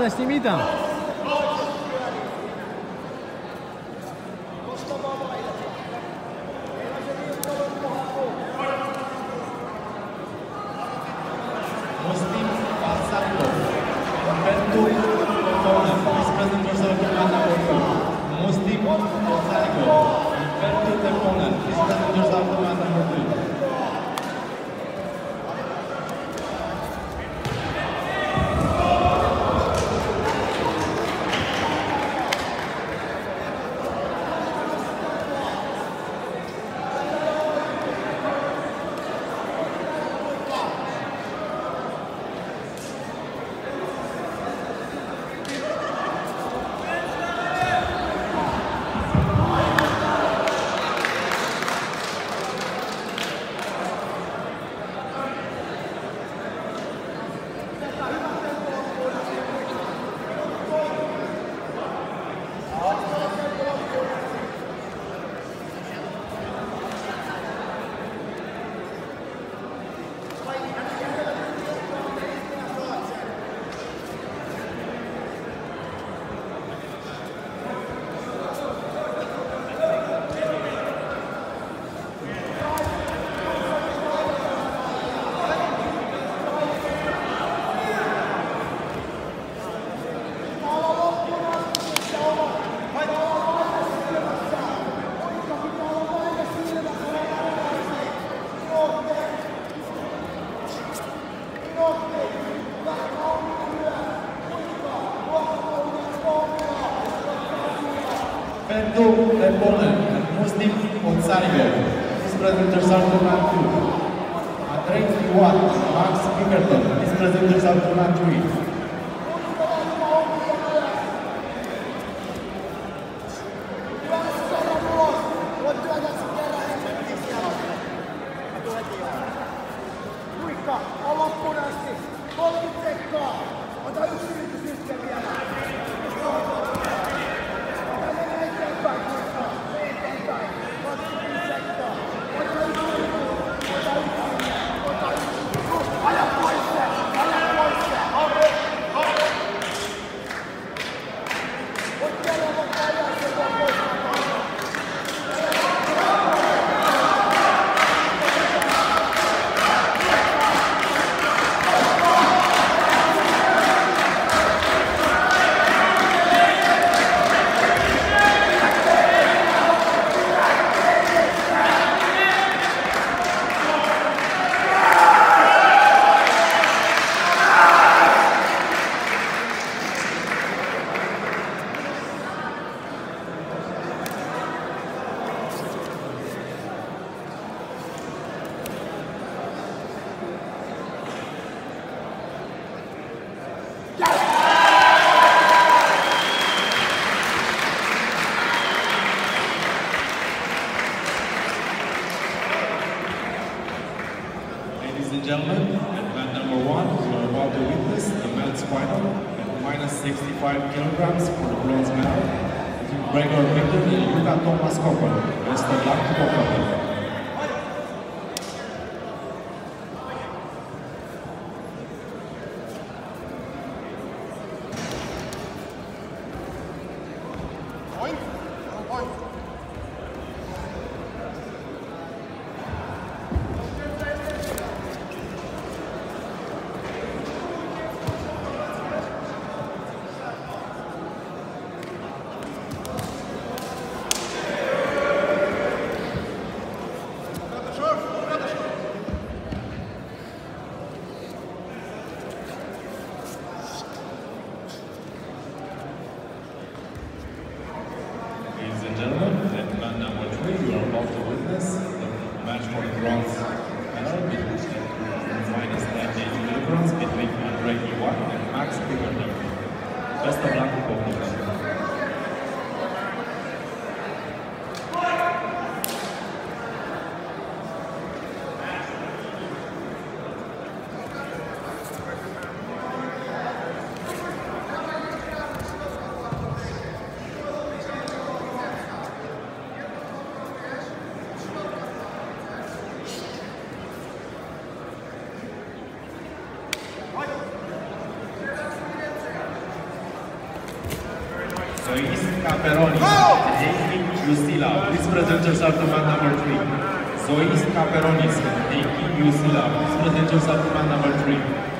za s nimi tam. Pentru opponent, Muslim Otsarigo, his presenters are Tournament 2. Andrei Iwan, Max Pinkerton, his presenters are Tournament 3. Ladies and gentlemen, at event number 1, we are about to witness the men's final at minus 65 kilograms for the bronze medal between Gregor Victor and Luka Thomas Koper, Best of luck to both of them. Ladies and gentlemen, at event number 3, you are about to witness the match for the bronze medal between minus 98 kilograms between Andrei Iwan and Max Pinkerton. Best of luck to both of them. Zois Caperonis and Heikki Jussila. Please present yourself to man number 3. Zois Caperonis and Heikki Jussila. Please present yourself to man number 3.